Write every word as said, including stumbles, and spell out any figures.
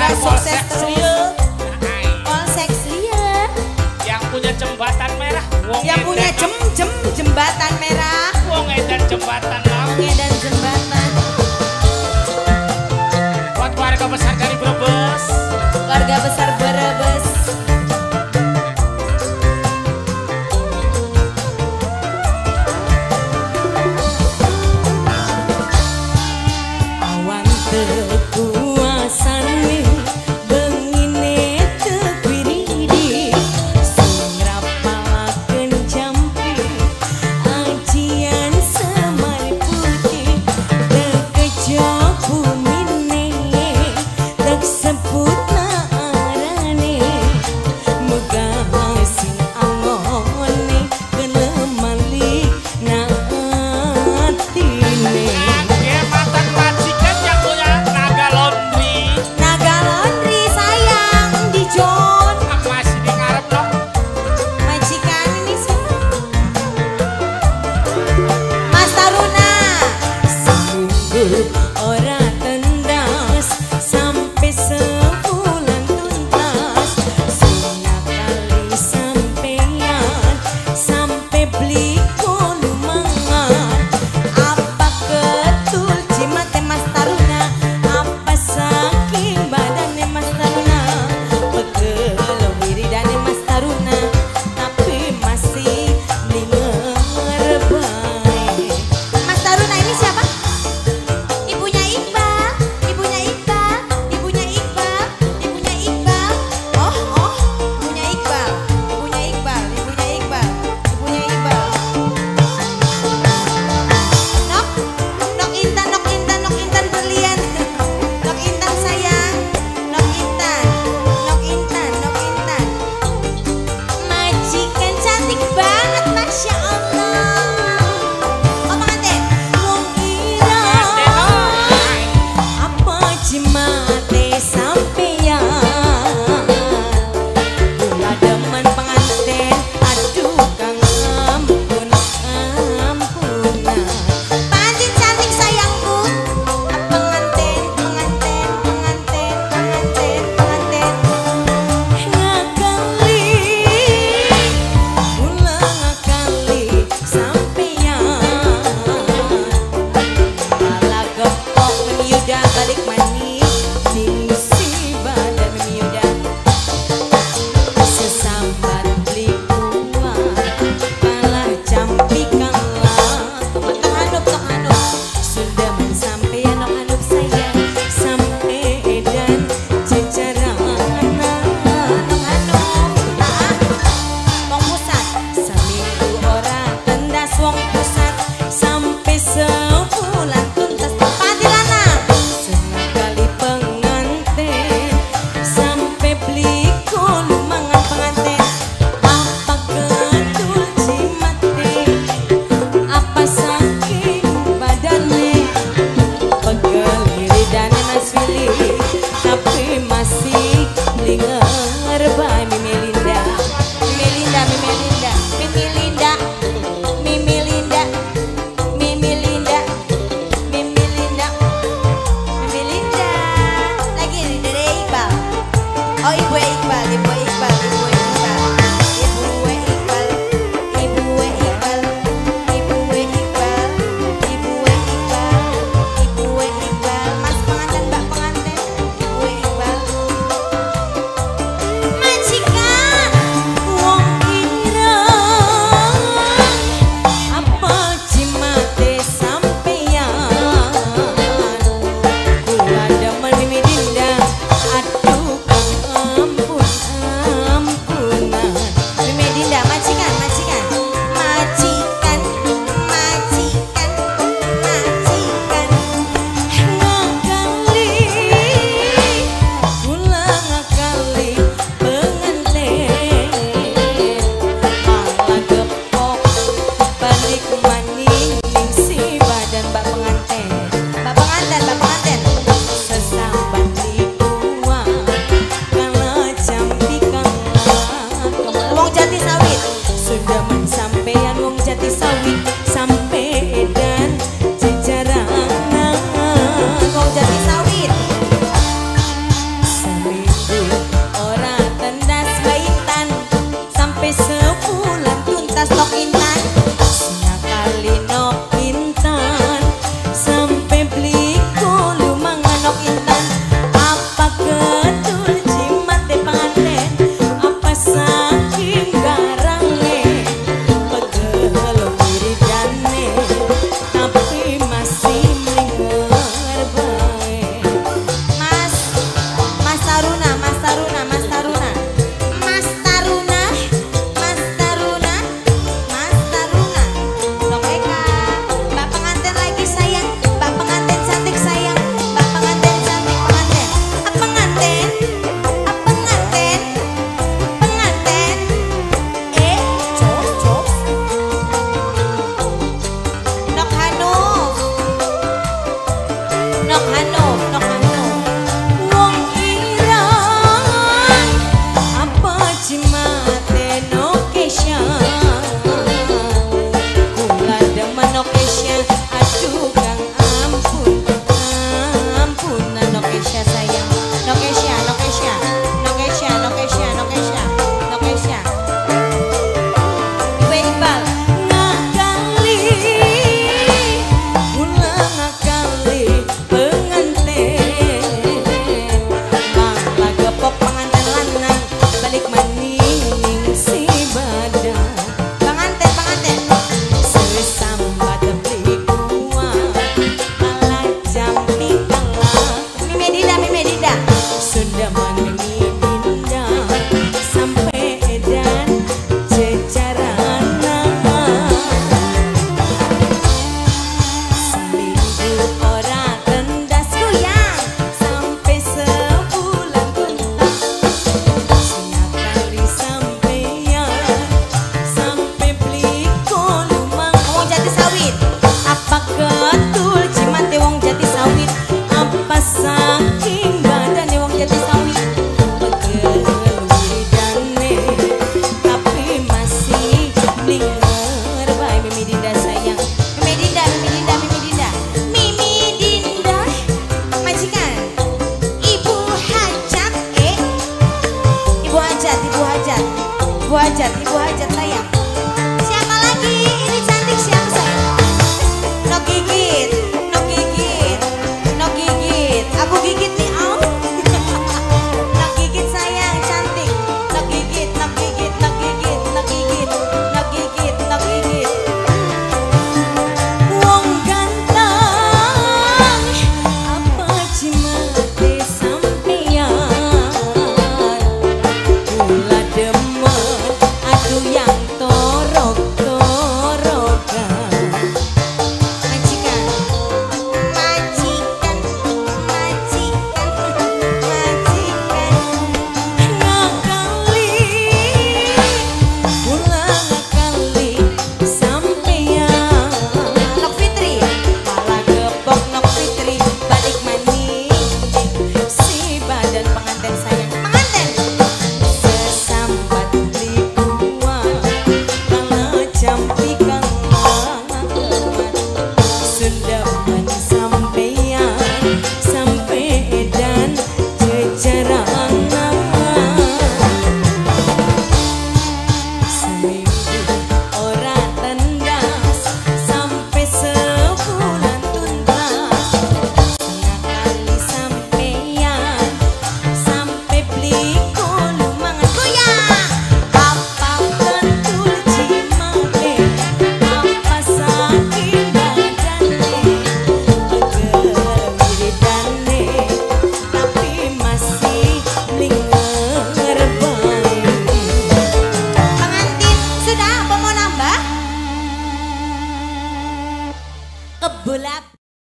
sukses terus. Polsek Ria. Yang punya jembatan merah. Wong Yang punya jem jem jembatan merah. Wong edan jembatan lah. Wong edan jembatan. Buat keluarga besar dari Brebes. Keluarga besar Brebes. Awan tekuasane bengine tepiridi sing rapalaken jampi ajian semar putih tekejok bumine tek sebut arane megah sing angone kelemali naatine. Dia mantan majikan yang punya naga laundry. Naga laundry sayang di John. Masih di ngarep loh. Majikan ini sih. Mas Taruna. Sungguh ora tendas sampai sewu Taruna, Mas Taruna. Mas Taruna, Mas Taruna, Mas Taruna. Nok Eka, Mbak pengantin lagi sayang, Mbak pengantin cantik sayang, Mbak pengantin cantik pengantin. Ah, pengantin, ah, pengantin, pengantin. Eh, cok, cok. Nok Hanuf, Nok Hanuf, Nok Hanuf. Wong irang apa cimate no Kesha, kula demen no Kesha, aduh kang ampun ampun no Kesha sayang, No Kesha, no Kesha, no Kesha, no Kesha, no Kesha, no Kesha. Ibu Iqbal, ngakali kula ngakali pengantin malah gepok pengantin lanang balik maning si badan pengantin, pengantin. sesambat beli kuah ala jam tinggalah Mimi Dinda, Mimi Dinda. sudah menemi dinda sampai edan jejaran nama seminggu ora tendas goyang sampai sebulan tuntas siap kali sampeyan sampai beli kolumang Wong Jati Sawit. apa ketul cimate wong jati sawit apa saking badane wong jati sawit pegel widane tapi masih linger bae Mimi Dinda sayang Mimi Dinda, Mimi Dinda, Mimi Dinda. Mimi Dinda. Majikan. Ibu Hajat, eh. Ibu Hajat, Ibu Hajat. Ibu Hajat, Ibu Hajat sayang.